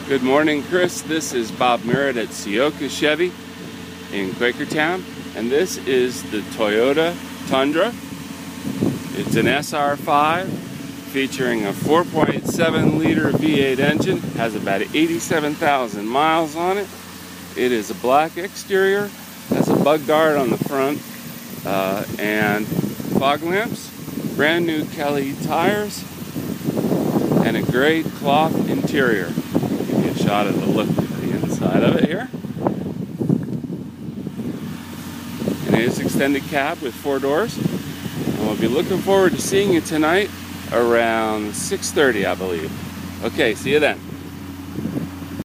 Good morning, Chris. This is Bob Merritt at Sioka Chevy in Quakertown, and this is the Toyota Tundra. It's an SR5 featuring a 4.7-liter V8 engine, has about 87,000 miles on it. It is a black exterior, has a bug guard on the front, and fog lamps, brand new Kelly tires, and a great cloth interior. Give you a shot at the look of the inside of it here. And it is extended cab with 4 doors. And we'll be looking forward to seeing you tonight around 6:30, I believe. Okay, see you then.